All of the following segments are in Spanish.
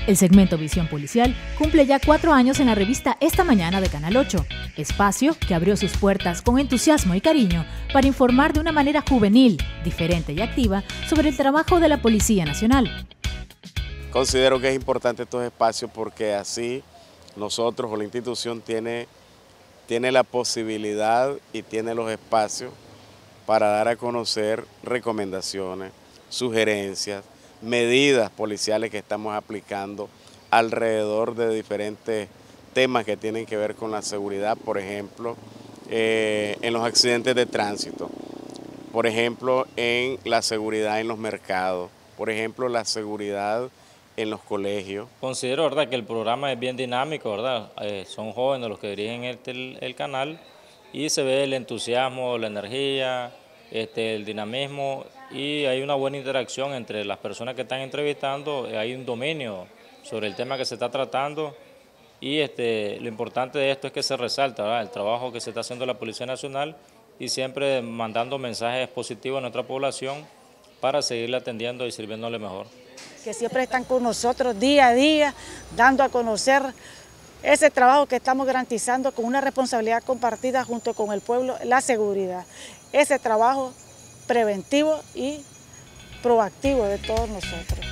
El segmento Visión Policial cumple ya 4 años en la revista Esta Mañana de Canal 8, espacio que abrió sus puertas con entusiasmo y cariño para informar de una manera juvenil, diferente y activa sobre el trabajo de la Policía Nacional. Considero que es importante estos espacios porque así nosotros o la institución tiene la posibilidad y tiene los espacios para dar a conocer recomendaciones, sugerencias, medidas policiales que estamos aplicando alrededor de diferentes temas que tienen que ver con la seguridad, por ejemplo, en los accidentes de tránsito, por ejemplo, en la seguridad en los mercados, por ejemplo, la seguridad en los colegios. Considero, ¿verdad?, que el programa es bien dinámico, ¿verdad? Son jóvenes los que dirigen el canal y se ve el entusiasmo, la energía, el dinamismo, y hay una buena interacción entre las personas que están entrevistando. Hay un dominio sobre el tema que se está tratando y lo importante de esto es que se resalta, ¿verdad?, el trabajo que se está haciendo la Policía Nacional y siempre mandando mensajes positivos a nuestra población para seguirle atendiendo y sirviéndole mejor. Que siempre están con nosotros día a día, dando a conocer ese trabajo que estamos garantizando con una responsabilidad compartida junto con el pueblo, la seguridad. Ese trabajo preventivo y proactivo de todos nosotros.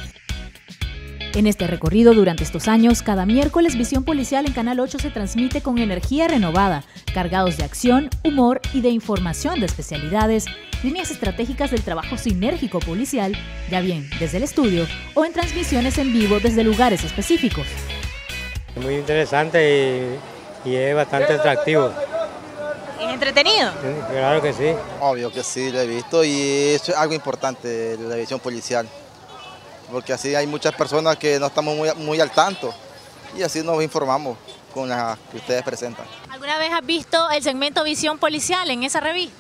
En este recorrido durante estos años, cada miércoles Visión Policial en Canal 8 se transmite con energía renovada, cargados de acción, humor y de información de especialidades, líneas estratégicas del trabajo sinérgico policial, ya bien desde el estudio o en transmisiones en vivo desde lugares específicos. Muy interesante y es bastante atractivo. ¿Es entretenido? Claro que sí. Obvio que sí, lo he visto y eso es algo importante de la visión policial, porque así hay muchas personas que no estamos muy al tanto y así nos informamos con las que ustedes presentan. ¿Alguna vez has visto el segmento Visión Policial en esa revista?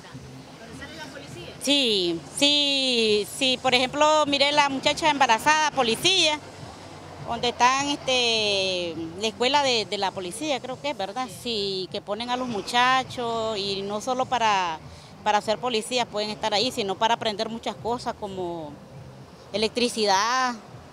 Sí, por ejemplo, miré la muchacha embarazada, policía, donde están la escuela de la policía, creo que es, ¿verdad? Sí, que ponen a los muchachos y no solo para ser policías pueden estar ahí, sino para aprender muchas cosas como electricidad,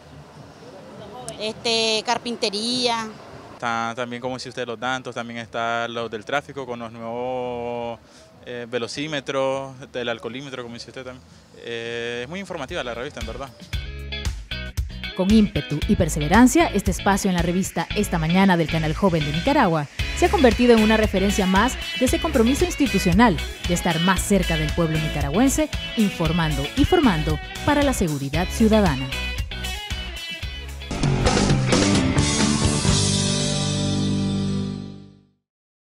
carpintería. También, como si ustedes los datos, también está los del tráfico con los nuevos velocímetros, del alcoholímetro, como dice usted también. Es muy informativa la revista, en verdad. Con ímpetu y perseverancia, este espacio en la revista Esta Mañana del Canal Joven de Nicaragua se ha convertido en una referencia más de ese compromiso institucional de estar más cerca del pueblo nicaragüense, informando y formando para la seguridad ciudadana.